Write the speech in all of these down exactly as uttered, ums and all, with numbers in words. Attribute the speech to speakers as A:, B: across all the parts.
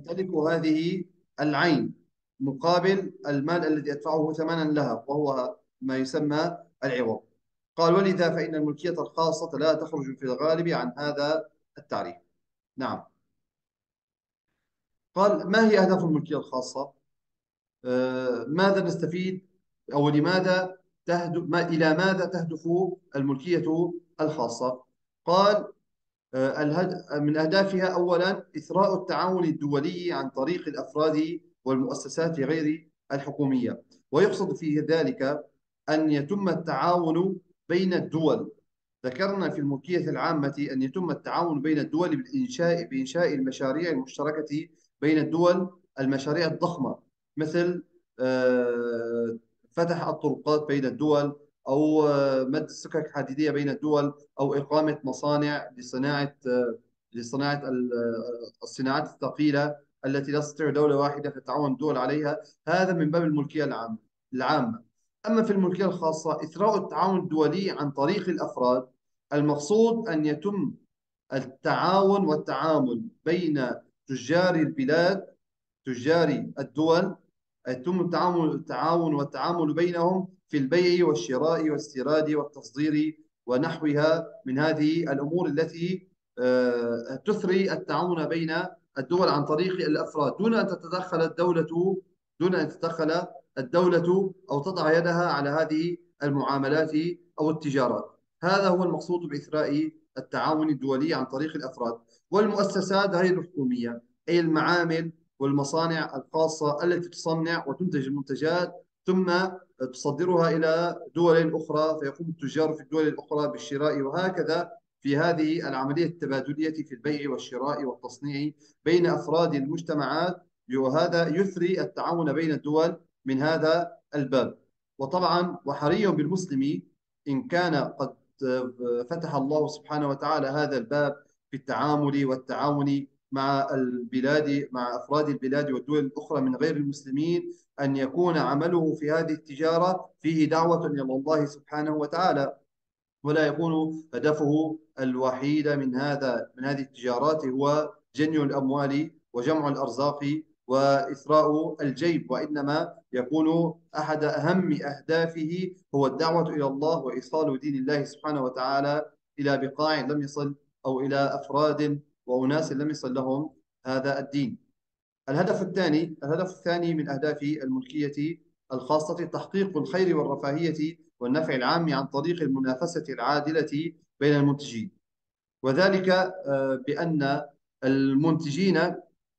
A: أمتلك هذه العين مقابل المال الذي أدفعه ثمنا لها، وهو ما يسمى العوض. قال: ولذا فإن الملكية الخاصة لا تخرج في الغالب عن هذا التعريف. نعم. قال: ما هي أهداف الملكية الخاصة؟ آه، ماذا نستفيد، أو لماذا تهدف، ما إلى ماذا تهدف الملكية الخاصة؟ قال: آه، الهد- من أهدافها أولا إثراء التعاون الدولي عن طريق الأفراد والمؤسسات غير الحكومية، ويقصد في ذلك أن يتم التعاون بين الدول. ذكرنا في الملكية العامة أن يتم التعاون بين الدول بالإنشاء بإنشاء المشاريع المشتركة بين الدول، المشاريع الضخمة، مثل آه، فتح الطرقات بين الدول، أو آه، مد السكك الحديدية بين الدول، أو إقامة مصانع لصناعة آه، لصناعة ال- آه، الصناعات الثقيلة التي لا تستطيع دولة واحدة تتعاون الدول عليها. هذا من باب الملكية العامة العامة. أما في الملكية الخاصة، إثراء التعاون الدولي عن طريق الأفراد. المقصود أن يتم التعاون والتعامل بين تجار البلاد، تجار الدول. يتم التعامل التعاون والتعامل بينهم في البيع والشراء والاستيراد والتصدير ونحوها من هذه الأمور التي آه، تثري التعاون بين الدول عن طريق الأفراد، دون أن تتدخل الدولة دون أن تتدخل الدولة أو تضع يدها على هذه المعاملات أو التجارات. هذا هو المقصود بإثراء التعاون الدولي عن طريق الأفراد. والمؤسسات غير الحكومية، أي المعامل والمصانع الخاصة التي تصنع وتنتج المنتجات، ثم تصدرها إلى دول أخرى، فيقوم التجار في الدول الأخرى بالشراء، وهكذا في هذه العملية التبادلية في البيع والشراء والتصنيع بين أفراد المجتمعات. وهذا يثري التعاون بين الدول من هذا الباب. وطبعا وحري بالمسلم إن كان قد فتح الله سبحانه وتعالى هذا الباب في التعامل والتعاون مع البلاد، مع أفراد البلاد والدول الأخرى من غير المسلمين، أن يكون عمله في هذه التجارة فيه دعوة إلى الله سبحانه وتعالى، ولا يكون هدفه الوحيد من هذا من هذه التجارات هو جني الأموال وجمع الأرزاق وإثراء الجيب، وإنما يكون أحد أهم أهدافه هو الدعوة إلى الله وإيصال دين الله سبحانه وتعالى إلى بقاع لم يصل، أو إلى أفراد وأناس لم يصل لهم هذا الدين. الهدف الثاني الهدف الثاني من أهداف الملكية الخاصة تحقيق الخير والرفاهية والنفع العام عن طريق المنافسة العادلة بين المنتجين، وذلك آه، بأن المنتجين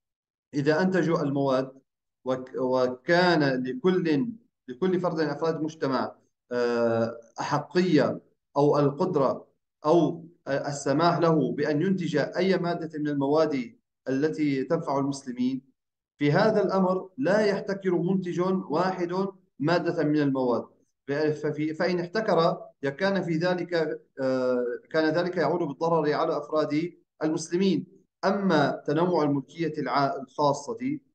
A: إذا أنتجوا المواد، وك- وكان لكل لكل فرد من أفراد المجتمع آه، أحقية أو القدرة أو السماح له بأن ينتج أي مادة من المواد التي تنفع المسلمين، في هذا الأمر لا يحتكر منتج واحد مادة من المواد. ففي فإن احتكر كان في ذلك آه، كان ذلك يعود بالضرر على أفراد المسلمين. أما تنوع الملكية الع- الخاصة،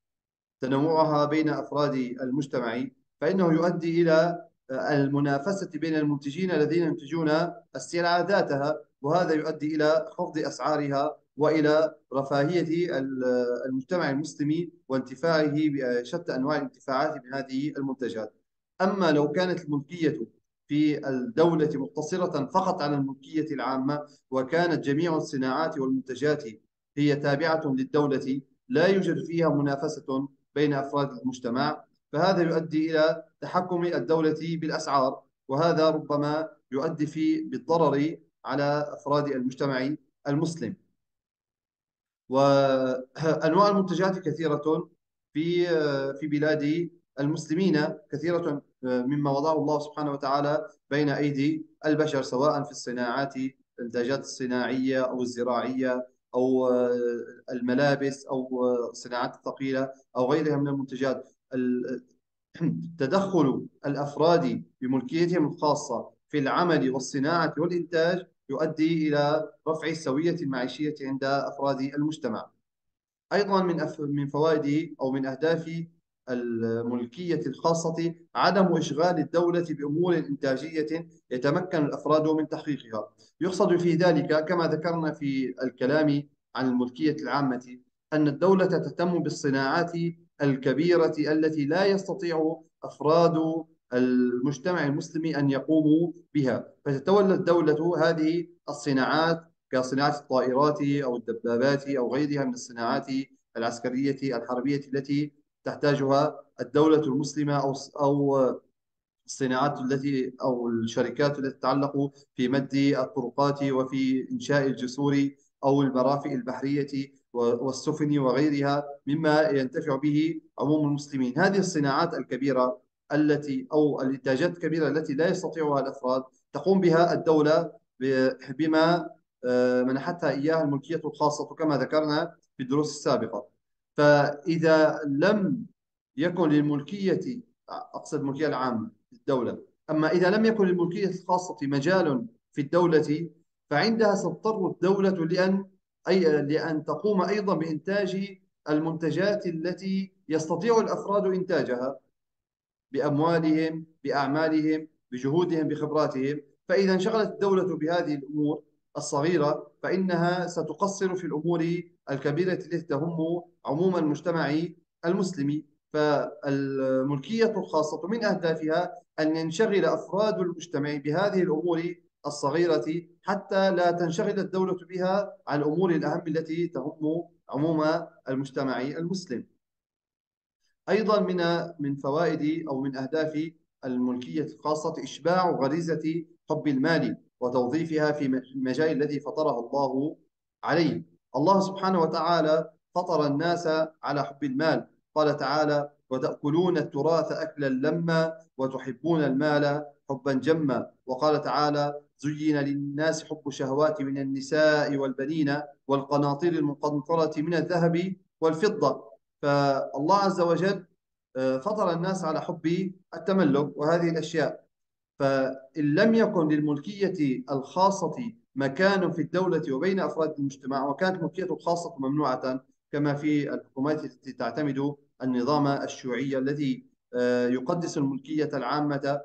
A: تنوعها بين أفراد المجتمع، فإنه يؤدي إلى المنافسة بين المنتجين الذين ينتجون السلع ذاتها، وهذا يؤدي إلى خفض أسعارها وإلى رفاهية المجتمع المسلم وانتفاعه بشتى أنواع الانتفاعات من هذه المنتجات. أما لو كانت الملكية في الدولة مقتصرة فقط على الملكية العامة، وكانت جميع الصناعات والمنتجات هي تابعة للدولة، لا يوجد فيها منافسة بين أفراد المجتمع، فهذا يؤدي إلى تحكم الدولة بالأسعار، وهذا ربما يؤدي في بالضرر على أفراد المجتمع المسلم. وأنواع المنتجات كثيرة في في بلاد المسلمين، كثيرة مما وضعه الله سبحانه وتعالى بين أيدي البشر، سواء في الصناعات، الإنتاجات الصناعية أو الزراعية أو الملابس أو الصناعات الثقيلة أو غيرها من المنتجات. تدخل الأفراد بملكيتهم الخاصة في العمل والصناعة والإنتاج يؤدي إلى رفع السوية المعيشية عند أفراد المجتمع. أيضا من أف... من فوائد أو من أهداف الملكية الخاصة عدم إشغال الدولة بأمور إنتاجية يتمكن الأفراد من تحقيقها. يقصد في ذلك كما ذكرنا في الكلام عن الملكية العامة أن الدولة تهتم بالصناعات الكبيرة التي لا يستطيع أفراد المجتمع المسلمي أن يقوموا بها، فتتولى الدولة هذه الصناعات كصناعة الطائرات أو الدبابات أو غيرها من الصناعات العسكرية الحربية التي تحتاجها الدولة المسلمة أو أو الصناعات التي أو الشركات التي تتعلق في مد الطرقات وفي إنشاء الجسور أو المرافئ البحرية والسفن وغيرها مما ينتفع به عموم المسلمين. هذه الصناعات الكبيرة التي أو الإنتاجات الكبيرة التي لا يستطيعها الأفراد تقوم بها الدولة بما آه، منحتها إياها الملكية الخاصة كما ذكرنا في الدروس السابقة. فإذا لم يكن للملكية، أقصد الملكية العامة الدولة، أما إذا لم يكن للملكية الخاصة مجال في الدولة فعندها تضطر الدولة لأن أي لأن تقوم أيضا بإنتاج المنتجات التي يستطيع الأفراد إنتاجها بأموالهم، بأعمالهم، بجهودهم، بخبراتهم. فإذا انشغلت الدولة بهذه الأمور الصغيرة فإنها ستقصر في الأمور الكبيرة التي تهم عموم المجتمع المسلم. فالملكية الخاصة من أهدافها أن ينشغل أفراد المجتمع بهذه الأمور الصغيرة حتى لا تنشغل الدولة بها عن الأمور الأهم التي تهم عموم المجتمع المسلم. أيضا من من فوائد أو من أهداف الملكية الخاصة إشباع غريزة حب المال وتوظيفها في المجال الذي فطرها الله عليه. الله سبحانه وتعالى فطر الناس على حب المال، قال تعالى: وتأكلون التراث أكلا لما وتحبون المال حبا جما. وقال تعالى: زين للناس حب الشهوات من النساء والبنين والقناطير المقنطرة من الذهب والفضة. فالله عز وجل آه، فطر الناس على حب التملك وهذه الأشياء. فإن لم يكن للملكية الخاصة مكان في الدولة وبين أفراد المجتمع، وكانت الملكية الخاصة ممنوعة كما في الحكومات التي تعتمد النظام الشيوعي الذي آه، يقدس الملكية العامة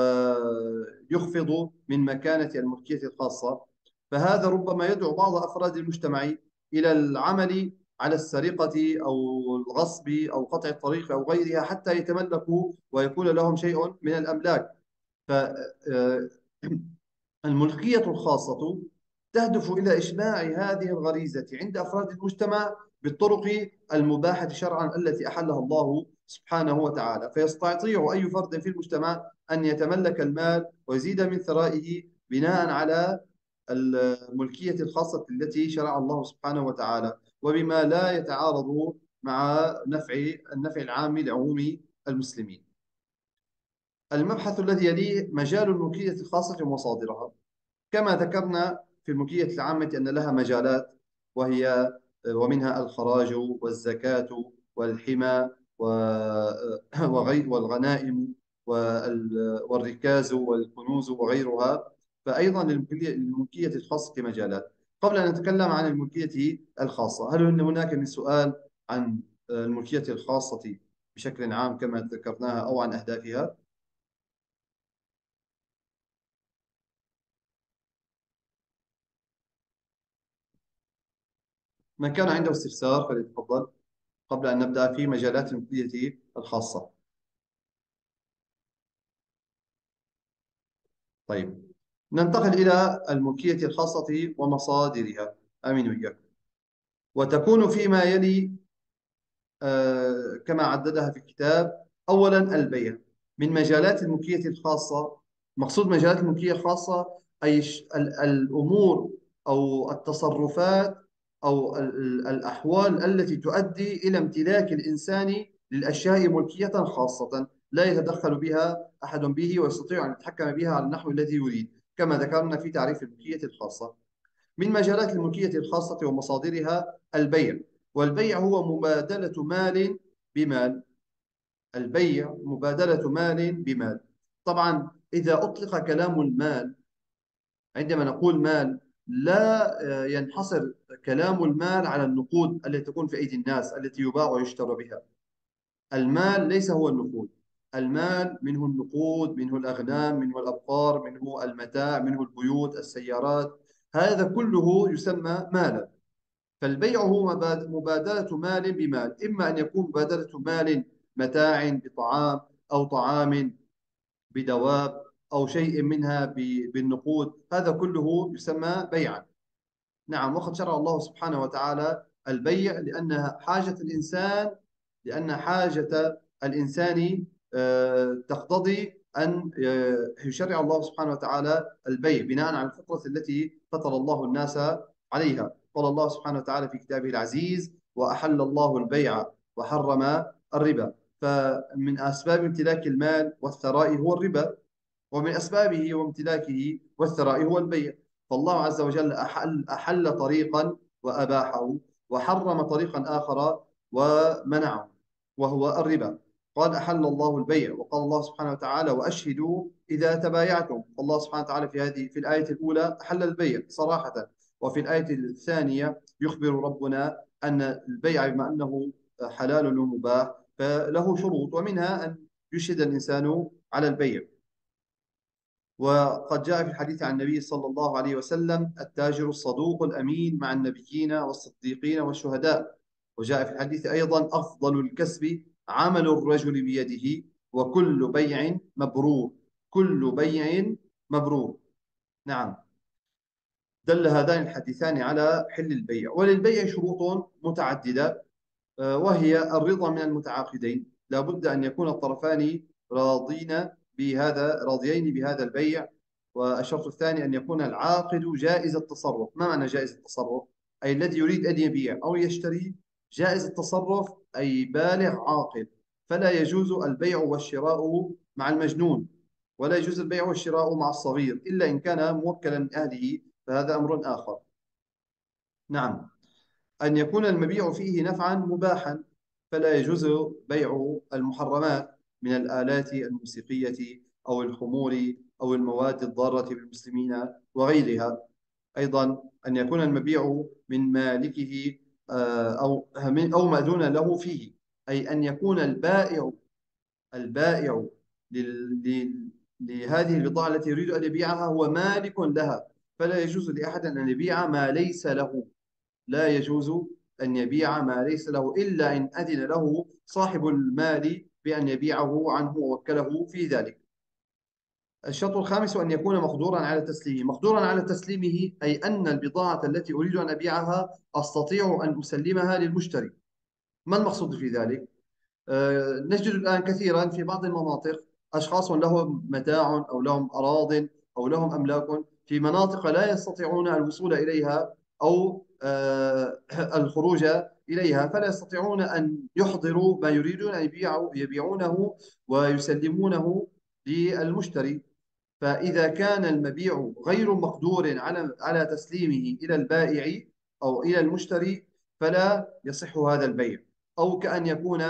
A: ويخفض من مكانة الملكية الخاصة، فهذا ربما يدعو بعض أفراد المجتمع إلى العمل على السرقة أو الغصب أو قطع الطريق أو غيرها حتى يتملكوا ويكون لهم شيء من الأملاك. فالملكية الخاصة تهدف إلى إشباع هذه الغريزة عند أفراد المجتمع بالطرق المباحة شرعا التي أحلها الله سبحانه وتعالى، فيستطيع أي فرد في المجتمع أن يتملك المال ويزيد من ثرائه بناء على الملكية الخاصة التي شرع الله سبحانه وتعالى، وبما لا يتعارض مع نفع النفع العام لعموم المسلمين. المبحث الذي يليه مجال الملكية الخاصة ومصادرها. كما ذكرنا في الملكية العامة أن لها مجالات، وهي ومنها الخراج والزكاة والحمى وغير والغنائم والركاز والكنوز وغيرها. فأيضا للملكية الخاصة مجالات. قبل أن نتكلم عن الملكية الخاصة، هل هناك من سؤال عن الملكية الخاصة بشكل عام كما ذكرناها أو عن أهدافها؟ من كان عنده استفسار فليتفضل قبل أن نبدأ في مجالات الملكية الخاصة. طيب، ننتقل إلى الملكية الخاصة ومصادرها. آمين وإياكم. وتكون فيما يلي آه، كما عددها في الكتاب. أولا، البيع من مجالات الملكية الخاصة. مقصود مجالات الملكية الخاصة أي ش- ال- الأمور أو التصرفات أو ال- ال- الأحوال التي تؤدي إلى امتلاك الإنسان للأشياء ملكية خاصة لا يتدخل بها أحد به ويستطيع أن يتحكم بها على النحو الذي يريد، كما ذكرنا في تعريف الملكية الخاصة. من مجالات الملكية الخاصة ومصادرها البيع. والبيع هو مبادلة مال بمال. البيع مبادلة مال بمال. طبعا إذا أطلق كلام المال، عندما نقول مال لا آه، ينحصر كلام المال على النقود التي تكون في أيدي الناس التي يباع ويشترى بها. المال ليس هو النقود. المال منه النقود، منه الأغنام، منه الأبقار، منه المتاع، منه البيوت، السيارات. هذا كله يسمى مالا. فالبيع هو مباد- مبادلة مال بمال، إما أن يكون مبادلة مال متاع بطعام، أو طعام بدواب، أو شيء منها ب- بالنقود، هذا كله يسمى بيعا. نعم، وقد شرع الله سبحانه وتعالى البيع لأنها حاجة الإنسان، لأن حاجة الإنسان آه، تقتضي أن آه، يشرع الله سبحانه وتعالى البيع بناء على الفطرة التي فطر الله الناس عليها. قال الله سبحانه وتعالى في كتابه العزيز: وأحل الله البيع وحرم الربا. فمن أسباب امتلاك المال والثراء هو الربا، ومن أسبابه وامتلاكه والثراء هو البيع. فالله عز وجل أحل, أحل طريقا وأباحه، وحرم طريقا آخر ومنعه، وهو الربا. قال: أحل الله البيع. وقال الله سبحانه وتعالى: وأشهدوا إذا تبايعتم. الله سبحانه وتعالى في هذه في الآية الأولى أحل البيع صراحة، وفي الآية الثانية يخبر ربنا أن البيع بما أنه حلال ومباح فله شروط، ومنها أن يشهد الإنسان على البيع. وقد جاء في الحديث عن النبي صلى الله عليه وسلم: التاجر الصدوق الأمين مع النبيين والصديقين والشهداء. وجاء في الحديث أيضا: أفضل الكسب عمل الرجل بيده، وكل بيع مبرور. كل بيع مبرور. نعم. دل هذان الحديثان على حل البيع. وللبيع شروط متعددة، آه، وهي الرضا من المتعاقدين. لا بد أن يكون الطرفان راضين بهذا راضيين بهذا البيع. والشرط الثاني أن يكون العاقد جائز التصرف. ما معنى جائز التصرف؟ أي الذي يريد أن يبيع أو يشتري جائز التصرف، أي بالغ عاقل. فلا يجوز البيع والشراء مع المجنون، ولا يجوز البيع والشراء مع الصغير إلا إن كان موكلا من أهله، فهذا أمر آخر. نعم. أن يكون المبيع فيه نفعا مباحا، فلا يجوز بيع المحرمات من الآلات الموسيقية أو الخمور أو المواد الضارة بالمسلمين وغيرها. أيضا أن يكون المبيع من مالكه، آه، أو أو مأذون له فيه، أي أن يكون البائع البائع لل- لل- لهذه البضاعة التي يريد أن يبيعها هو مالك لها. فلا يجوز لأحد أن يبيع ما ليس له. لا يجوز أن يبيع ما ليس له إلا إن أذن له صاحب المال بأن يبيعه عنه ووكله في ذلك. الشرط الخامس أن يكون مقدورا على تسليمه. مقدورا على تسليمه أي أن البضاعة التي أريد أن أبيعها أستطيع أن أسلمها للمشتري. ما المقصود في ذلك؟ آه، نجد الآن كثيرا في بعض المناطق أشخاص لهم متاع أو لهم أراض أو لهم أملاك في مناطق لا يستطيعون الوصول إليها، أو آه، الخروج إليها، فلا يستطيعون أن يحضروا ما يريدون أن يبيعوا يبيعونه ويسلمونه للمشتري. فإذا كان المبيع غير مقدور على على تسليمه إلى البائع أو إلى المشتري، فلا يصح هذا البيع. أو كأن يكون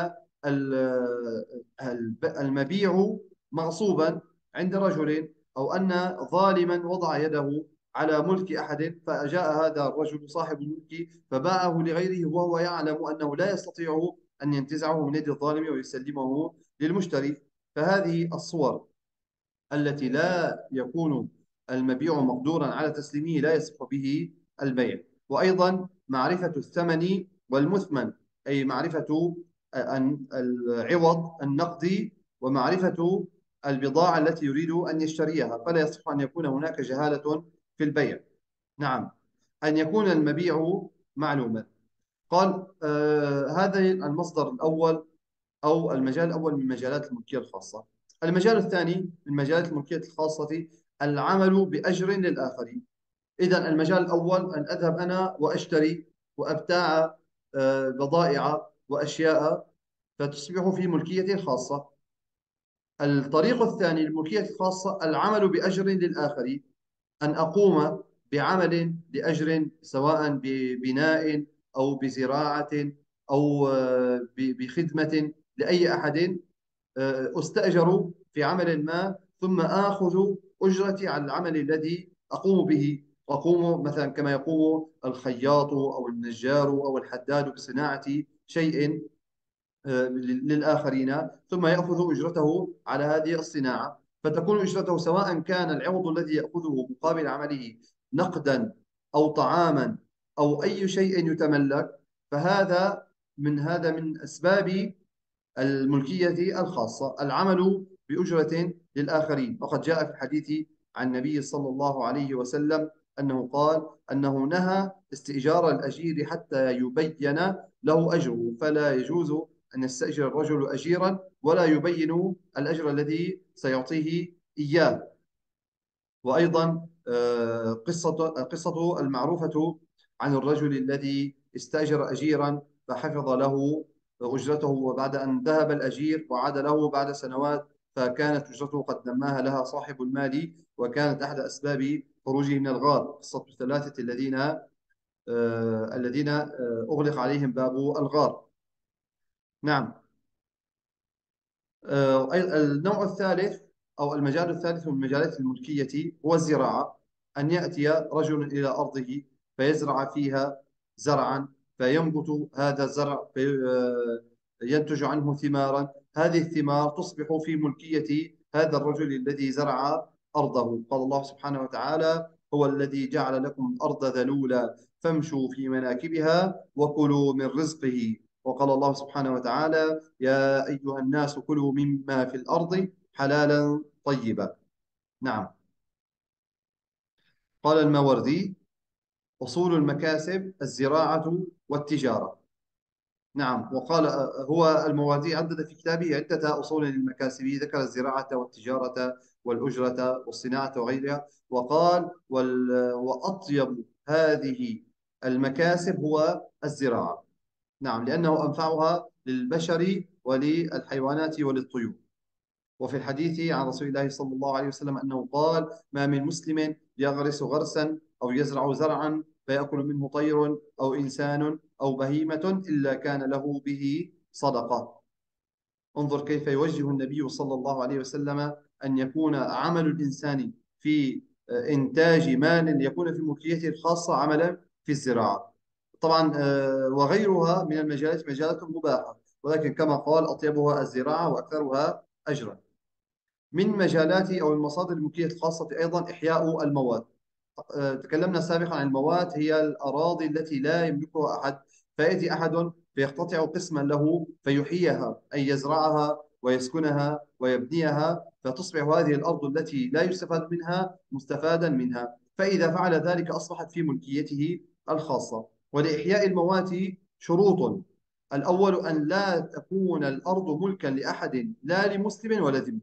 A: ال- الب- المبيع مغصوبا عند رجل، أو أن ظالما وضع يده على ملك أحد، فجاء هذا الرجل صاحب الملك فباعه لغيره، وهو يعلم أنه لا يستطيع أن ينتزعه من يد الظالم ويسلمه للمشتري. فهذه الصور التي لا يكون المبيع مقدورا على تسليمه لا يصح به البيع. وأيضا معرفة الثمن والمثمن، أي معرفة أن العوض النقدي، ومعرفة البضاعة التي يريد أن يشتريها، فلا يصح أن يكون هناك جهالة في البيع. نعم. أن يكون المبيع معلوما. قال: آه هذا المصدر الأول أو المجال الأول من مجالات الملكية الخاصة. المجال الثاني من مجالات الملكية الخاصة العمل بأجر للآخرين. إذا المجال الأول أن أذهب أنا وأشتري وأبتاع آه، بضائع وأشياء فتصبح في ملكيتي الخاصة. الطريق الثاني للملكية الخاصة العمل بأجر للآخرين، أن أقوم بعمل لأجر، سواء ببناء أو بزراعة أو آه، ب- بخدمة لأي أحد، آه، أستأجر في عمل ما، ثم آخذ أجرتي على العمل الذي أقوم به. أقوم مثلا كما يقوم الخياط أو النجار أو الحداد بصناعة شيء آه، للآخرين، ثم يأخذ أجرته على هذه الصناعة. فتكون أجرته سواء كان العوض الذي يأخذه مقابل عمله نقدا أو طعاما أو أي شيء يتملك، فهذا من هذا من أسباب الملكية الخاصة، العمل بأجرة للآخرين. وقد جاء في الحديث عن النبي صلى الله عليه وسلم أنه قال أنه نهى استئجار الأجير حتى يبين له أجره، فلا يجوز أن يستأجر الرجل أجيرا ولا يبين الأجر الذي سيعطيه إياه. وأيضا آه، قصة قصة المعروفة عن الرجل الذي استأجر أجيرا فحفظ له أجرته، وبعد أن ذهب الأجير وعاد له بعد سنوات فكانت أجرته قد نماها لها صاحب المال، وكانت أحد أسباب خروجه من الغار. قصة الثلاثة الذين آه، الذين آه، أغلق عليهم باب الغار. نعم. آه، النوع الثالث أو المجال الثالث من مجالات الملكية هو الزراعة. أن يأتي رجل إلى أرضه فيزرع فيها زرعا، فينبت هذا الزرع فينتج عنه ثمارا، هذه الثمار تصبح في ملكية هذا الرجل الذي زرع أرضه. قال الله سبحانه وتعالى: هو الذي جعل لكم الأرض ذلولا فامشوا في مناكبها وكلوا من رزقه. وقال الله سبحانه وتعالى: يا أيها الناس كلوا مما في الأرض حلالا طيبا. نعم. قال الماوردي: أصول المكاسب الزراعة والتجارة. نعم. وقال هو الماوردي عدد في كتابه عدة أصول للمكاسب، ذكر الزراعة والتجارة والأجرة والصناعة وغيرها، وقال وال... وأطيب هذه المكاسب هو الزراعة. نعم، لأنه أنفعها للبشر وللحيوانات وللطيور. وفي الحديث عن رسول الله صلى الله عليه وسلم أنه قال: ما من مسلم يغرس غرسا أو يزرع زرعا فيأكل منه طير أو إنسان أو بهيمة إلا كان له به صدقة. انظر كيف يوجه النبي صلى الله عليه وسلم أن يكون عمل الإنسان في إنتاج مال يكون في ملكيته الخاصة عملا في الزراعة. طبعا آه، وغيرها من المجالات مجالات مباحة، ولكن كما قال: أطيبها الزراعة وأكثرها أجرا. من مجالات أو المصادر الملكية الخاصة أيضا إحياء المواد. آه، تكلمنا سابقا عن المواد، هي الأراضي التي لا يملكها أحد، فيأتي أحد فيقتطع قسما له فيحييها، أي يزرعها ويسكنها ويبنيها، فتصبح هذه الأرض التي لا يستفاد منها مستفادا منها، فإذا فعل ذلك أصبحت في ملكيته الخاصة. ولإحياء الموات شروط: الأول أن لا تكون الأرض ملكا لأحد، لا لمسلم ولا ذمي.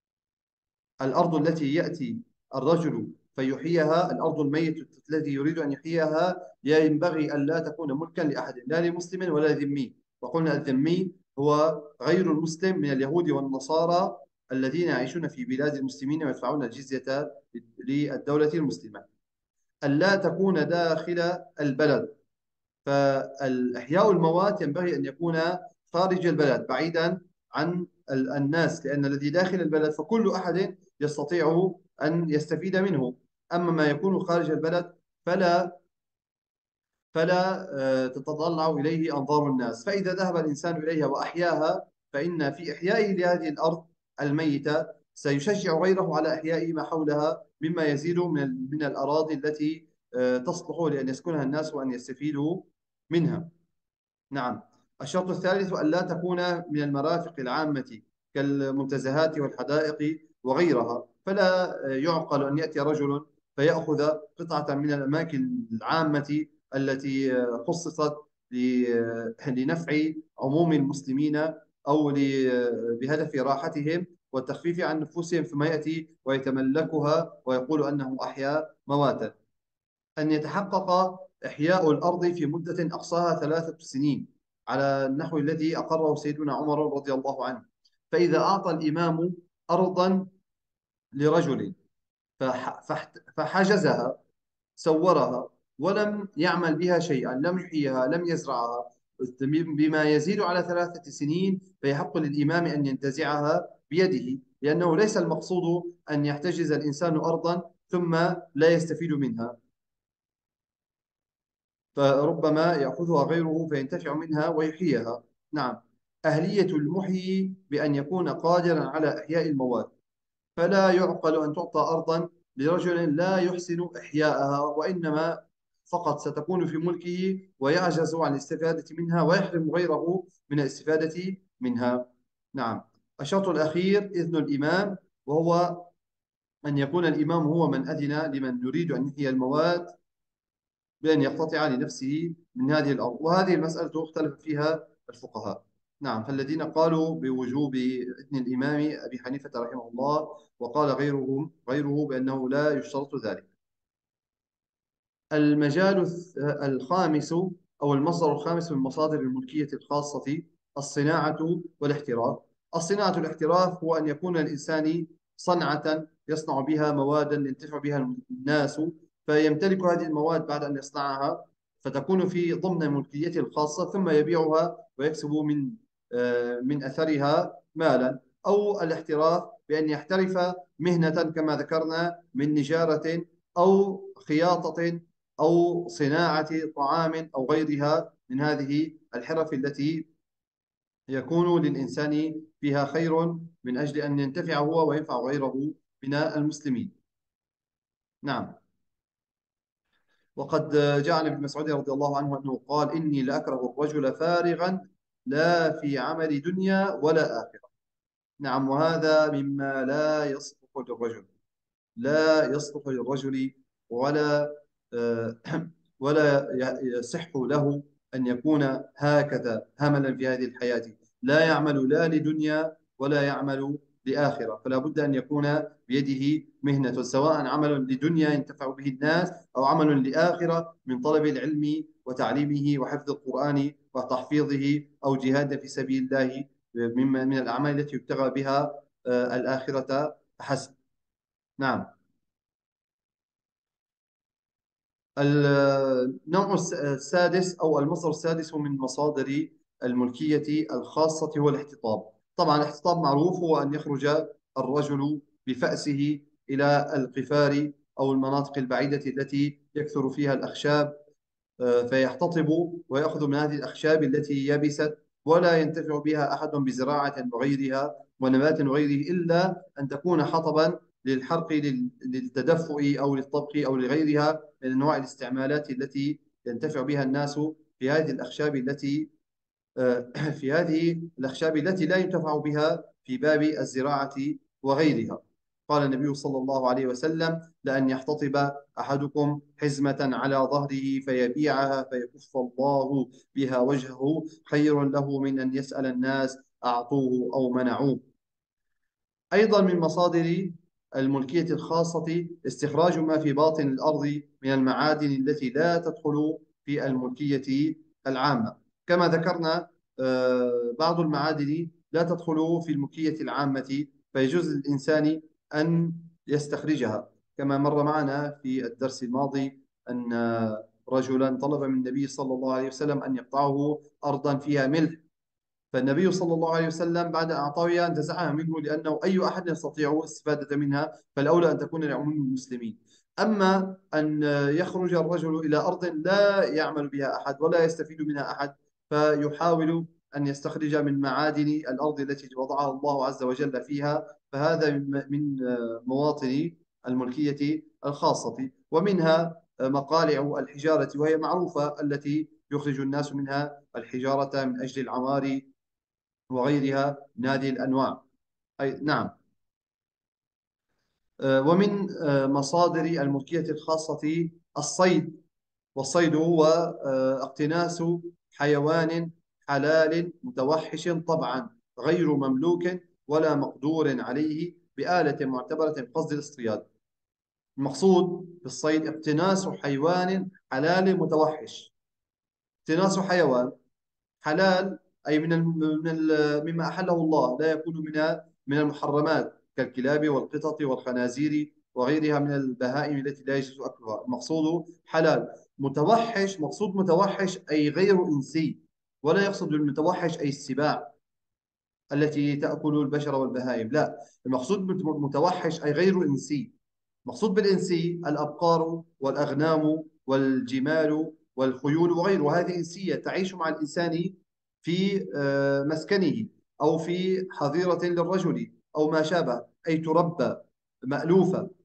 A: الأرض التي يأتي الرجل فيحييها، الأرض الميتة التي يريد أن يحييها، ينبغي أن لا تكون ملكا لأحد، لا لمسلم ولا ذمي. وقلنا الذمي هو غير المسلم من اليهود والنصارى الذين يعيشون في بلاد المسلمين ويدفعون الجزية للدولة المسلمة. أن لا تكون داخل البلد، فالإحياء الموات ينبغي أن يكون خارج البلد بعيدا عن ال- الناس، لأن الذي داخل البلد فكل أحد يستطيع أن يستفيد منه. أما ما يكون خارج البلد فلا فلا آه، تتطلع إليه أنظار الناس. فإذا ذهب الإنسان إليها وأحياها، فإن في إحيائه لهذه الأرض الميتة سيشجع غيره على إحياء ما حولها، مما يزيد من ال- من الأراضي التي آه، تصلح لأن يسكنها الناس وأن يستفيدوا منها. نعم. الشرط الثالث أن لا تكون من المرافق العامة كالمنتزهات والحدائق وغيرها، فلا يعقل أن يأتي رجل فيأخذ قطعة من الأماكن العامة التي خصصت ل- لنفع عموم المسلمين أو ل- بهدف راحتهم والتخفيف عن نفوسهم، ثم يأتي ويتملكها ويقول أنه أحيا مواتا. أن يتحقق إحياء الأرض في مدة أقصاها ثلاثة سنين على النحو الذي أقره سيدنا عمر رضي الله عنه. فإذا أعطى الإمام أرضا لرجل فح- فاحت- فحجزها، سورها، ولم يعمل بها شيئا، لم يحييها، لم يزرعها، بما يزيد على ثلاثة سنين، فيحق للإمام أن ينتزعها بيده، لأنه ليس المقصود أن يحتجز الإنسان أرضا ثم لا يستفيد منها، فربما يأخذها غيره فينتفع منها ويحييها. نعم. أهلية المحيي بأن يكون قادرا على إحياء المواد، فلا يعقل أن تعطى أرضا لرجل لا يحسن إحياءها، وإنما فقط ستكون في ملكه ويعجز عن الاستفادة منها ويحرم غيره من الاستفادة منها. نعم. الشرط الأخير إذن الإمام، وهو أن يكون الإمام هو من أذن لمن يريد أن يحيي المواد بأن يقتطع لنفسه من هذه الأرض. وهذه المسألة اختلف فيها الفقهاء. نعم. فالذين قالوا بوجوب إذن الإمام أبي حنيفة رحمه الله، وقال غيرهم غيره بأنه لا يشترط ذلك. المجال الخامس أو المصدر الخامس من مصادر الملكية الخاصة الصناعة والاحتراف. الصناعة والاحتراف هو أن يكون الإنسان صنعة يصنع بها مواد ينتفع بها الناس، فيمتلك هذه المواد بعد أن يصنعها، فتكون في ضمن ملكيته الخاصة، ثم يبيعها ويكسب من آه، من أثرها مالا. أو الاحتراف بأن يحترف مهنة كما ذكرنا من نجارة أو خياطة أو صناعة طعام أو غيرها من هذه الحرف التي يكون للإنسان فيها خير من أجل أن ينتفع هو وينفع غيره من المسلمين. نعم. وقد جاء عن ابن مسعود رضي الله عنه أنه قال: إني لأكره الرجل فارغا لا في عمل دنيا ولا آخرة. نعم. وهذا مما لا يصلح للرجل، لا يصلح للرجل، ولا آه، ولا يصح له أن يكون هكذا هملا في هذه الحياة، لا يعمل لا لدنيا ولا يعمل لآخرة. فلا بد أن يكون بيده مهنة، سواء عمل لدنيا ينتفع به الناس أو عمل لآخرة من طلب العلم وتعليمه وحفظ القرآن وتحفيظه، أو جهاد في سبيل الله، مما من الأعمال التي يبتغى بها آه، الآخرة حسب. نعم. النوع السادس أو المصدر السادس من مصادر الملكية الخاصة هو الاحتطاب. طبعا الاحتطاب معروف، هو أن يخرج الرجل بفأسه إلى القفار أو المناطق البعيدة التي يكثر فيها الأخشاب، آه، فيحتطب ويأخذ من هذه الأخشاب التي يبست ولا ينتفع بها أحد بزراعة وغيرها ونبات وغيره، إلا أن تكون حطبا للحرق لل- للتدفئ أو للطبخ أو لغيرها من أنواع الاستعمالات التي ينتفع بها الناس في هذه الأخشاب التي آه، في هذه الأخشاب التي لا ينتفع بها في باب الزراعة وغيرها. قال النبي صلى الله عليه وسلم: لأن يحتطب أحدكم حزمة على ظهره فيبيعها فيكف الله بها وجهه خير له من أن يسأل الناس أعطوه أو منعوه. أيضا من مصادر الملكية الخاصة استخراج ما في باطن الأرض من المعادن التي لا تدخل في الملكية العامة. كما ذكرنا، آه، بعض المعادن لا تدخل في الملكية العامة، فيجوز للإنسان أن يستخرجها، كما مر معنا في الدرس الماضي أن رجلا طلب من النبي صلى الله عليه وسلم أن يقطعه أرضا فيها ملح، فالنبي صلى الله عليه وسلم بعد أن أعطاه إياها انتزعها منه، لأنه أي أحد يستطيع الاستفادة منها، فالأولى أن تكون لعموم المسلمين. أما أن يخرج الرجل إلى أرض لا يعمل بها أحد ولا يستفيد منها أحد، فيحاول أن يستخرج من معادن الأرض التي وضعها الله عز وجل فيها، فهذا من من مواطن الملكية الخاصة. ومنها مقالع الحجارة، وهي معروفة، التي يخرج الناس منها الحجارة من أجل العمار وغيرها من هذه الأنواع. أي نعم. آه، ومن آه، مصادر الملكية الخاصة الصيد. والصيد هو آه، اقتناس حيوان حلال متوحش طبعا، غير مملوك ولا مقدور عليه بآلة معتبرة بقصد الاصطياد. المقصود بالصيد اقتناس حيوان حلال متوحش. اقتناس حيوان حلال، أي من الم- من ال- مما أحله الله، لا يكون من من المحرمات كالكلاب والقطط والخنازير وغيرها من البهائم التي لا يجوز أكلها. المقصود حلال. متوحش، مقصود متوحش أي غير إنسي، ولا يقصد بالمتوحش أي السباع التي تأكل البشر والبهائم، لا. المقصود متوحش أي غير إنسي. مقصود بالإنسي الأبقار والأغنام والجمال والخيول وغيرها، هذه إنسية تعيش مع الإنسان في آه، مسكنه أو في حظيرة للرجل أو ما شابه، أي تربى مألوفة.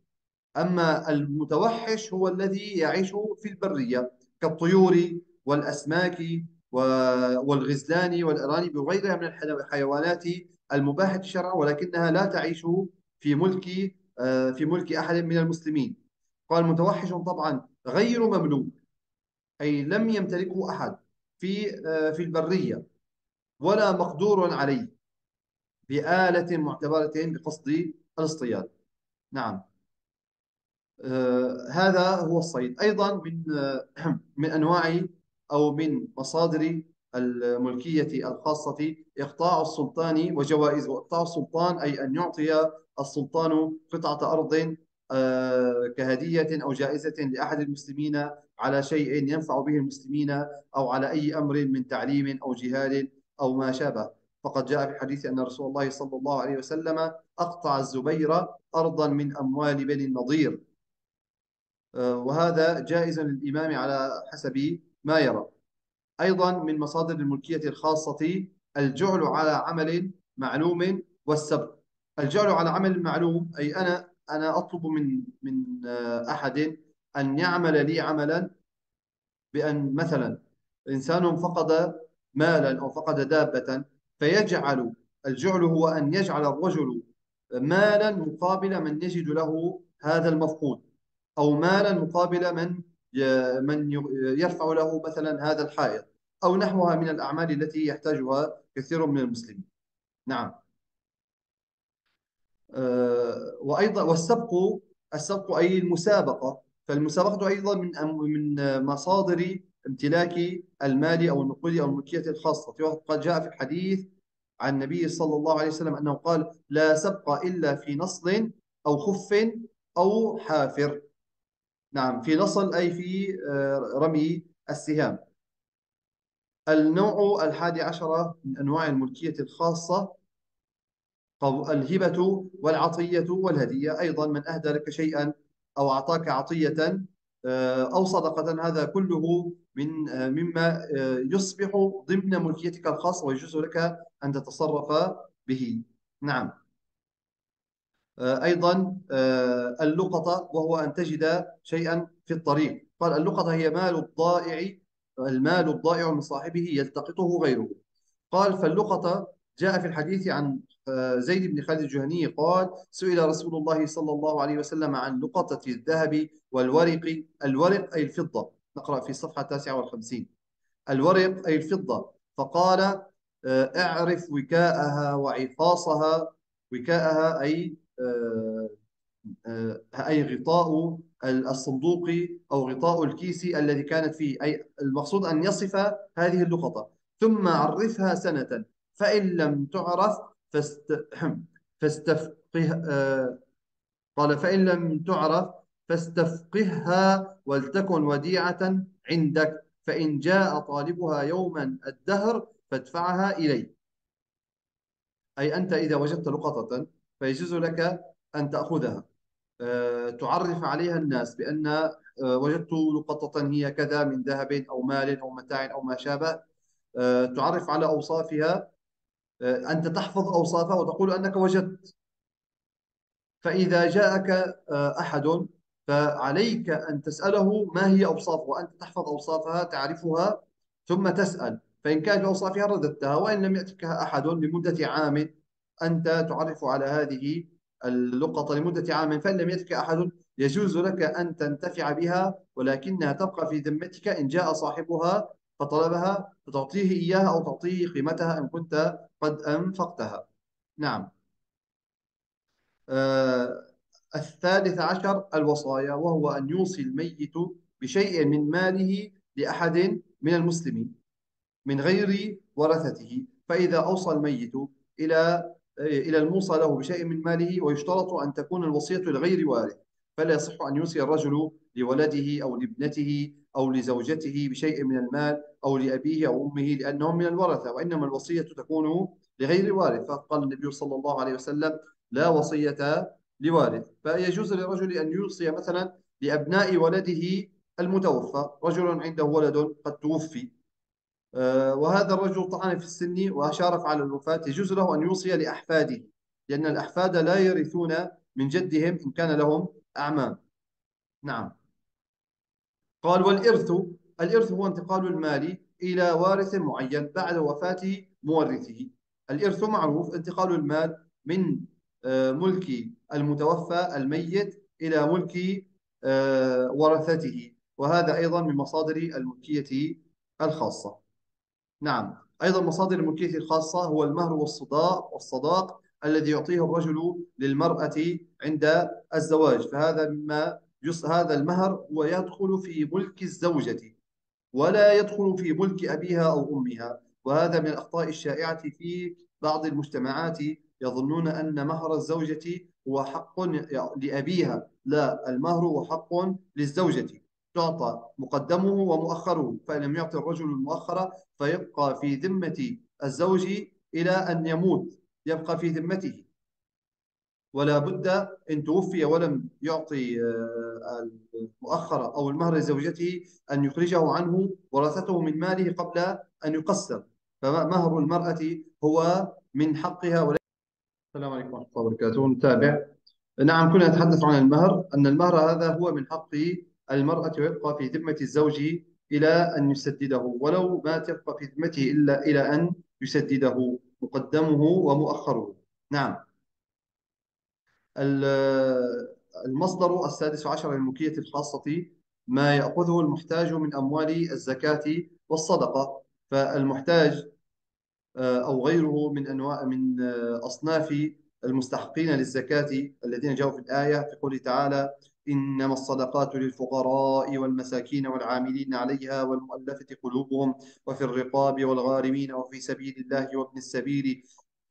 A: أما المتوحش هو الذي يعيش في البرية كالطيور والأسماك و- والغزلان والأرانب وغيرها من الحيوانات المباحة شرعا، ولكنها لا تعيش في ملك آه، في ملك أحد من المسلمين. قال متوحش طبعا غير مملوك، أي لم يمتلكه أحد في آه، في البرية، ولا مقدور عليه بآلة معتبرة بقصد الاصطياد. نعم. آه، هذا هو الصيد. أيضا من آه، من أنواع أو من مصادر الملكية الخاصة إقطاع السلطان وجوائزه. إقطاع السلطان أي أن يعطي السلطان قطعة أرض آه، كهدية أو جائزة لأحد المسلمين على شيء ينفع به المسلمين، أو على أي أمر من تعليم أو جهاد أو ما شابه. فقد جاء في الحديث أن رسول الله صلى الله عليه وسلم أقطع الزبير أرضا من أموال بني النضير، آه، وهذا جائز للإمام على حسب ما يرى. أيضا من مصادر الملكية الخاصة الجعل على عمل معلوم والسبق. الجعل على عمل معلوم أي أنا أنا أطلب من من آه، أحد أن يعمل لي عملا، بأن مثلا إنسان فقد مالا أو فقد دابة، فيجعل الجعل هو أن يجعل الرجل مالا مقابل من يجد له هذا المفقود، أو مالا مقابل من ي- من ي- يرفع له مثلا هذا الحائط، أو نحوها من الأعمال التي يحتاجها كثير من المسلمين. نعم. آه، وأيضا والسبق، السبق أي المسابقة. فالمسابقة أيضا من أم- من مصادر امتلاك المال أو النقود أو الملكية الخاصة. وقد جاء في الحديث عن النبي صلى الله عليه وسلم أنه قال: لا سبق إلا في نصل أو خف أو حافر. نعم، في نصل أي في آه، رمي السهام. النوع الحادي عشر من أنواع الملكية الخاصة قو- الهبة والعطية والهدية. أيضا من أهدى لك شيئا أو أعطاك عطية آه، أو صدقة، هذا كله من آه، مما آه، يصبح ضمن ملكيتك الخاصة ويجوز لك أن تتصرف به. نعم. آه، أيضا آه، اللقطة، وهو أن تجد شيئا في الطريق. قال اللقطة هي مال الضائع، المال الضائع من صاحبه يلتقطه غيره. قال فاللقطة جاء في الحديث عن آه، زيد بن خالد الجهني قال: سئل رسول الله صلى الله عليه وسلم عن لقطة الذهب والورق. الورق أي الفضة. نقرأ في الصفحة التاسعة والخمسين. الورق أي الفضة. فقال: آه، اعرف وكاءها وعفاصها. وكاءها أي آه، آه، أي غطاء الصندوق أو غطاء الكيس الذي كانت فيه. أي المقصود أن يصف هذه اللقطة. ثم عرفها سنة، فإن لم تعرف فاست... فاستفقه آه، قال فإن لم تعرف فاستفقهها ولتكن وديعة عندك، فإن جاء طالبها يوما الدهر فادفعها إليه. أي أنت إذا وجدت لقطة فيجوز لك أن تأخذها، آه، تعرف عليها الناس بأن آه، وجدت لقطة هي كذا من ذهب أو مال أو متاع أو ما شابه. آه، تعرف على أوصافها، آه، أنت تحفظ أوصافها وتقول أنك وجدت. فإذا جاءك آه، أحد فعليك أن تسأله ما هي أوصافه، وأنت تحفظ أوصافها تعرفها، ثم تسأل. فإن كانت بأوصافها رددتها، وإن لم يأتك أحد لمدة عام، أنت تعرف على هذه اللقطة لمدة عام، فإن لم يأتك أحد يجوز لك أن تنتفع بها، ولكنها تبقى في ذمتك. إن جاء صاحبها فطلبها فتعطيه إياها أو تعطيه قيمتها إن كنت قد أنفقتها. نعم. آه، الثالث عشر الوصايا، وهو أن يوصي الميت بشيء من ماله لأحد من المسلمين من غير ورثته. فإذا أوصى الميت إلى إلى الموصى له بشيء من ماله، ويشترط أن تكون الوصية لغير وارث، فلا يصح أن يوصي الرجل لولده أو لابنته أو لزوجته بشيء من المال، أو لأبيه أو أمه، لأنهم من الورثة، وإنما الوصية تكون لغير وارث. فقال النبي صلى الله عليه وسلم: لا وصية لوارث. فيجوز للرجل أن يوصي مثلا لأبناء ولده المتوفى. رجل عنده ولد قد توفي، آه، وهذا الرجل طعن في السن وشارف على الوفاة، يجوز له أن يوصي لأحفاده، لأن الأحفاد لا يرثون من جدهم إن كان لهم أعمام. نعم. قال والإرث، الإرث هو انتقال المال إلى وارث معين بعد وفاة مورثه. الإرث معروف، انتقال المال من آه، ملك المتوفى الميت إلى ملك آه، ورثته، وهذا أيضا من مصادر الملكية الخاصة. نعم. أيضا مصادر الملكية الخاصة هو المهر والصداق والصداق الذي يعطيه الرجل للمرأة عند الزواج، فهذا مما يص... هذا المهر هو يدخل في ملك الزوجة ولا يدخل في ملك أبيها أو أمها. وهذا من الأخطاء الشائعة في بعض المجتمعات، يظنون أن مهر الزوجة هو حق لأبيها. لا، المهر هو حق للزوجة، تعطى مقدمه ومؤخره، فإن لم يعطي الرجل المؤخر فيبقى في ذمة الزوج إلى أن يموت، يبقى في ذمته، ولا بد إن توفي ولم يعطي آه، المؤخرة أو المهر لزوجته أن يخرجه عنه ورثته من ماله قبل أن يقسم. فمهر المرأة هو من حقها ولا. السلام عليكم ورحمة الله وبركاته. نتابع. نعم، كنا نتحدث عن المهر، أن المهر هذا هو من حق المرأة ويبقى في ذمة الزوج إلى أن يسدده، ولو ما تبقى في ذمته إلا إلى أن يسدده مقدمه ومؤخره. نعم. المصدر السادس عشر للملكية الخاصة ما يأخذه المحتاج من أموال الزكاة والصدقة. فالمحتاج آه، أو غيره من أنواع من آه، أصناف المستحقين للزكاة الذين جاءوا في الآية في قوله تعالى: إنما الصدقات للفقراء والمساكين والعاملين عليها والمؤلفة قلوبهم وفي الرقاب والغارمين وفي سبيل الله وابن السبيل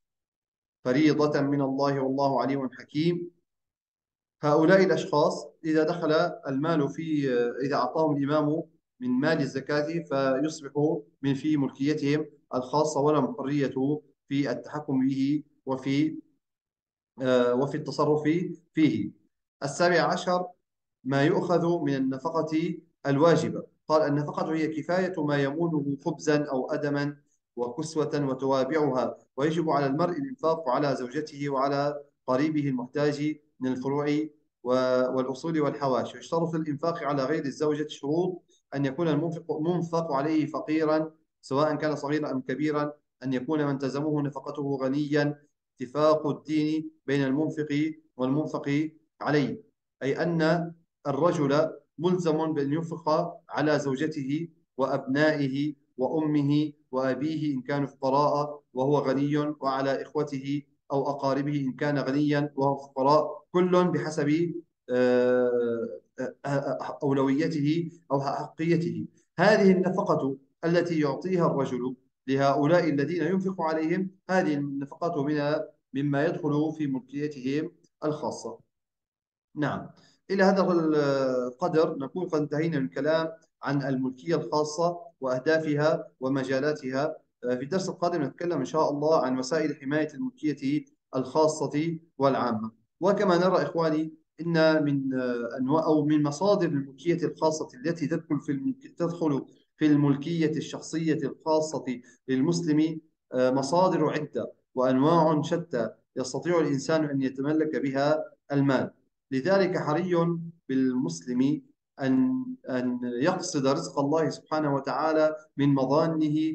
A: فريضة من الله والله عليم حكيم. هؤلاء الأشخاص إذا دخل المال في إذا أعطاهم الإمام من مال الزكاة فيصبح من في ملكيتهم الخاصة، ولهم حرية في التحكم به وفي آه، وفي التصرف فيه. السابع عشر ما يؤخذ من النفقة الواجبة. قال: النفقة هي كفاية ما يمونه خبزا أو أدما وكسوة وتوابعها، ويجب على المرء الإنفاق على زوجته وعلى قريبه المحتاج من الفروع والأصول والحواشي. ويشترط الإنفاق على غير الزوجة شروط: أن يكون المنفق منفق عليه فقيرا سواء كان صغيرا أم كبيرا، أن يكون من تزمه نفقته غنيا، اتفاق الدين بين المنفق والمنفق عليه، أي أن الرجل ملزم بأن ينفق على زوجته وأبنائه وأمه وأبيه إن كانوا فقراء وهو غني، وعلى إخوته أو أقاربه إن كان غنيا وهو فقراء، كل بحسب آه، آه، أولويته أو حقيته. هذه النفقة التي يعطيها الرجل لهؤلاء الذين ينفق عليهم، هذه النفقة منها مما يدخل في ملكيتهم الخاصة. نعم. إلى هذا القدر نكون قد انتهينا من الكلام عن الملكية الخاصة وأهدافها ومجالاتها. في الدرس القادم نتكلم إن شاء الله عن وسائل حماية الملكية الخاصة والعامة. وكما نرى إخواني، إن من أنواع أو من مصادر الملكية الخاصة التي تدخل في الملك... تدخل في الملكية الشخصية الخاصة للمسلم مصادر عدة وأنواع شتى يستطيع الإنسان أن يتملك بها المال. لذلك حري بالمسلم أن أن يقصد رزق الله سبحانه وتعالى من مظانه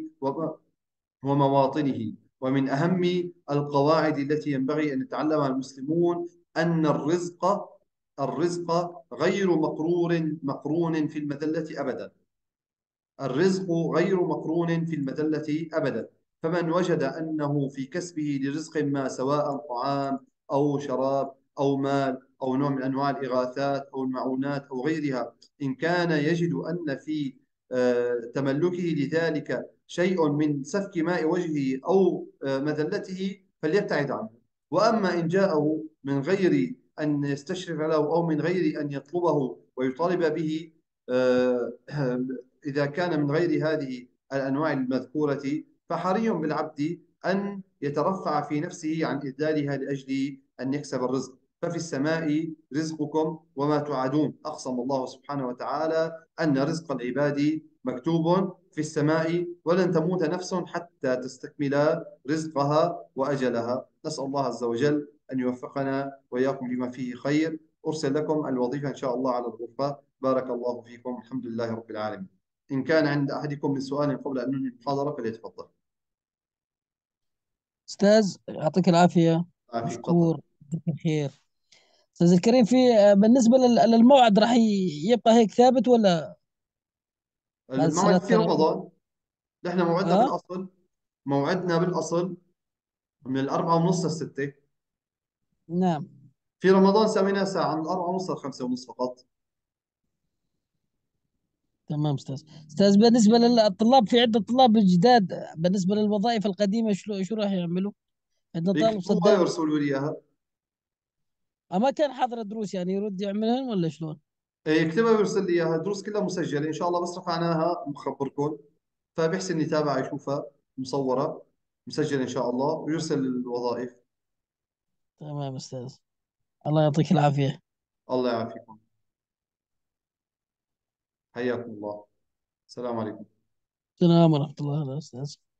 A: ومواطنه. ومن أهم القواعد التي ينبغي أن يتعلمها المسلمون أن الرزق الرزق غير مقرور مقرون في المذلة أبدا. الرزق غير مقرون في المذلة أبدا. فمن وجد أنه في كسبه لرزق ما، سواء طعام أو شراب أو مال أو نوع من أنواع الإغاثات أو المعونات أو غيرها، إن كان يجد أن في آه، تملكه لذلك شيء من سفك ماء وجهه أو آه، مذلته، فليبتعد عنه. وأما إن جاءه من غير أن يستشرف له أو من غير أن يطلبه ويطالب به، آه، إذا كان من غير هذه الأنواع المذكورة، فحري بالعبد أن يترفع في نفسه عن إذلالها لأجل أن يكسب الرزق. ففي السماء رزقكم وما توعدون. أقسم الله سبحانه وتعالى أن رزق العباد مكتوب في السماء، ولن تموت نفس حتى تستكمل رزقها وأجلها. نسأل الله عز وجل أن يوفقنا وإياكم لما فيه خير. أرسل لكم الوظيفة إن شاء الله على الغرفة. بارك الله فيكم، الحمد لله رب العالمين. إن كان عند أحدكم من سؤال قبل أن ننهي المحاضرة فليتفضل.
B: أستاذ يعطيك العافية.
A: عافية، تفضل.
B: مشكور. يعطيك الخير. أستاذ الكريم، في بالنسبة لل- للموعد راح ي- يبقى هيك ثابت ولا بعد صلاة
A: الموعد في
B: التراويح؟
A: رمضان. نحن موعدنا
B: اه.
A: بالأصل موعدنا بالأصل من الأربعة ونص للستة.
B: نعم.
A: في رمضان سوينا ساعة من الأربعة ونص للخمسة ونص فقط.
B: تمام أستاذ. أستاذ بالنسبة للطلاب، في عدة طلاب جداد بالنسبة للوظائف القديمة، شو شو راح يعملوا؟ عندنا طالب
A: يكتبوها
B: صدام.
A: يرسلوا لي إياها.
B: أما كان حاضر دروس، يعني يرد يعملهم ولا شلون؟
A: إيه، يكتبها ويرسل لي إياها. الدروس كلها مسجلة إن شاء الله، بس رفعناها مخبركم، فبيحسن يتابع يشوفها مصورة مسجلة إن شاء الله، ويرسل الوظائف.
B: تمام أستاذ. الله يعطيك العافية.
A: الله يعافيكم. حياكم الله. السلام عليكم.
B: السلام ورحمة الله وبركاته أستاذ.